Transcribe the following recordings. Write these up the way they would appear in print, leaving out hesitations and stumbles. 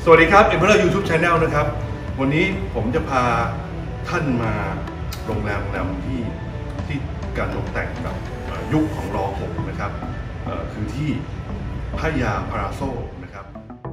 สวัสดีครับเอ็มเบอร์ยูทูบชาแนลนะครับวันนี้ผมจะพาท่านมาโรงแรมที่การตกแต่งแบบยุคของรอ6นะครับคือที่พญาพาราโซนะครับ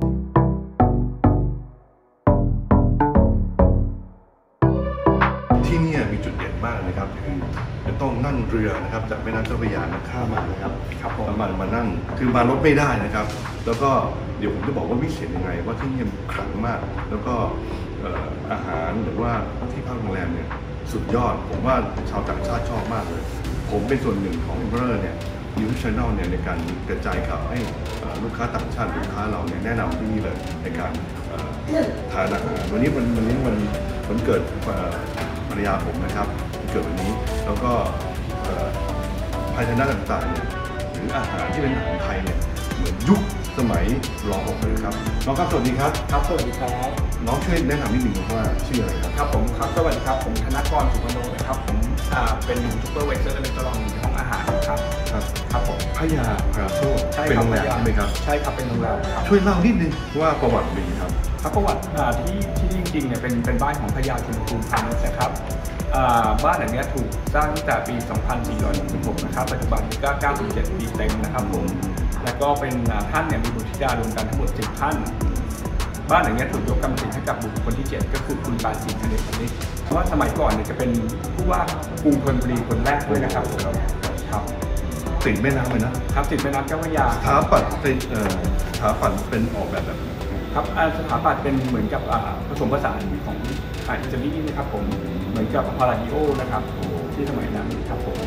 ที่นี่มีจุดเด่นมากนะครับคือจะต้องนั่งเรือนะครับจากแม่น้ำเจ้าพระยาข้ามมานะครับมานั่งคือมารถไม่ได้นะครับแล้วก็เดี๋ยวผมจะบอกว่าวิเศษยังไงว่าที่นี่ขลังมากแล้วก็อาหารหรือว่าที่พักโรงแรมเนี่ยสุดยอดผมว่าชาวต่างชาติชอบมากเลยผมเป็นส่วนหนึ่งของเบอร์เนี่ยยูทูบชาแนลเนี่ยในการกระจายข่าวให้ลูกค้าต่างชาติลูกค้าเราเนี่ยแนะนำที่นี่เลยในการทานอาหารวันนี้มันเกิดภรรยาผมนะครับเกิดวันนี้แล้วก็ภาชนะต่างๆเนี่ยหรืออาหารที่เป็นอาหารไทยเนี่ยเหมือนยุคสมัยรอ6เลยครับน้องครับสวัสดีครับครับสวัสดีครับน้องช่วยแนะนำนิดหนึ่งว่าชื่ออะไรครับครับผมครับสวัสดีครับผมธนกรสุพรรณโนนะครับผมเป็นยูทูบเบอร์เวเซอร์และตลอดในห้องอาหารครับครับผมพญาพาราโซเป็นโรงแรมใช่ไหมครับใช่ครับเป็นโรงแรมครับช่วยเล่านิดนึงว่าประวัติเป็นยังไงครับประวัติที่จริงๆเนี่ยเป็นบ้านของพญาชุนภูมิพันธ์นะครับบ้านหลังนี้ถูกสร้างตั้งแต่ปี 2466 นะครับปัจจุบันก็97 ปีเต็มนะครับผมแล้วก็เป็นท่านเนี่ยมีบุตรธิดารวมกันทั้งหมด7 ท่านบ้านหลังนี้ถูกยกกรรมสิทธิ์ให้กับบุตรคนที่ 7ก็คือคุณปานศรีคเนศนิษฐ์เพราะว่าสมัยก่อนเนี่ยจะเป็นผู้ว่ากรุงธนบุรีคนแรกด้วยนะครับครับติดแม่น้ำเลยนะครับติดแม่น้ำเจ้าพระยาสถาปัตย์เป็นออกแบบครับสถาปัตย์เป็นเหมือนกับผสมผสานของอิตาลีนะครับผมเหมือนกับพาราดิโอนะครับที่สมัยนั้นครับผม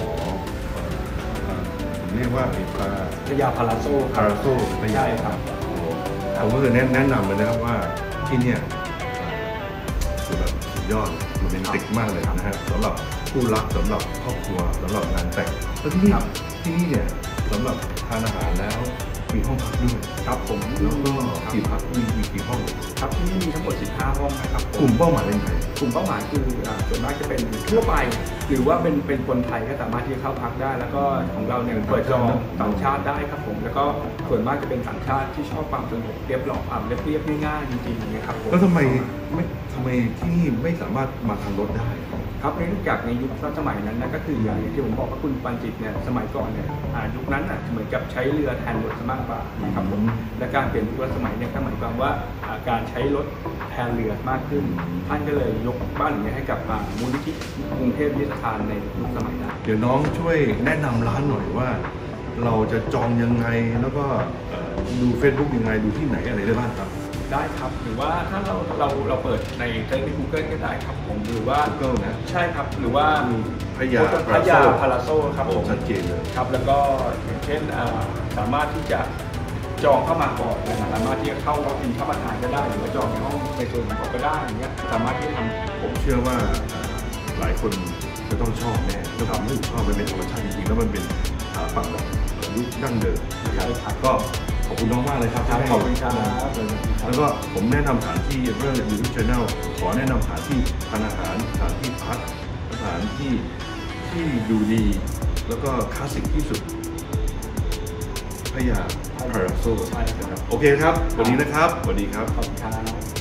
เรียกว่าพญาพาราโซไม่ใช่ครับผมก็คือแนะนำเลยนะครับว่าที่เนี่ยคือแบบสุดยอดโรแมนติกมากเลยนะฮะสำหรับผู้รักสำหรับครอบครัวสำหรับงานแต่งแล้วที่นี่เนี่ยสำหรับทานอาหารแล้วมีห้องพักด้วยครับผมแล้วก็กี่พักมีกี่ห้องครับที่นี่มีทั้งหมด15 ห้องนะครับกลุ่มเป้าหมายเป็นใครกลุ่มเป้าหมายคือส่วนมากจะเป็นทั่วไปหรือว่าเป็นคนไทยก็สามารถที่จะเข้าพักได้แล้วก็ของเราเนี่ยเปิดจองต่างชาติได้ครับผมแล้วก็ส่วนมากจะเป็นต่างชาติที่ชอบความสงบเรียบร้อยเรียบง่ายๆจริงๆนะครับแล้วทำไมที่นี่ไม่สามารถมาทางรถได้ครับเนื่องจากในยุคสมัยนั้นก็คืออย่างที่ผมบอกว่าคุณปันจิตเนี่ยสมัยก่อนเนี่ยยุคนั้นเหมือนกับใช้เรือแทนรถมากกว่านะครับผมและการเปลี่ยนยุคสมัยเนี่ยก็หมายความว่าการใช้รถแทนเรือมากขึ้นท่านก็เลยยกบ้านหลังนี้ให้กับมูลนิธิกรุงเทพนิสถานในยุคสมัยนั้นเดี๋ยวน้องช่วยแนะนำร้านหน่อยว่าเราจะจองยังไงแล้วก็ดู Facebook ยังไงดูที่ไหนอะไรได้บ้างครับได้ครับหรือว่าถ้าเราเปิดในGoogle ก็ได้ครับผมหรือว่า Google นะใช่ครับหรือว่าพญาพาราโซครับผมชัดเจนเลยครับแล้วก็อย่างเช่นสามารถที่จะจองเข้ามาก่อนสามารถที่จะเข้าล็อกอินเข้ามาทานก็ได้หรือว่าจองในห้องในส่วนของก็ได้อย่างเงี้ยสามารถที่จะทำผมเชื่อว่าหลายคนจะต้องชอบแน่ถ้าทำให้ชอบมันเป็นธรรมชาติจริงๆแล้วมันเป็นฝั่งแบบยุคดั้งเดิมนะครับก็ขอบคุณน้องมากเลยครับขอบคุณครับแล้วก็ผมแนะนำสถานที่เรื่อง YouTube Channel ขอแนะนำสถานที่ทานอาหารสถานที่พักสถานที่ดูดีแล้วก็คลาสสิกที่สุดพญาพาราโซใช่ครับโอเคครับวันนี้นะครับสวัสดีครับขอบคุณครับ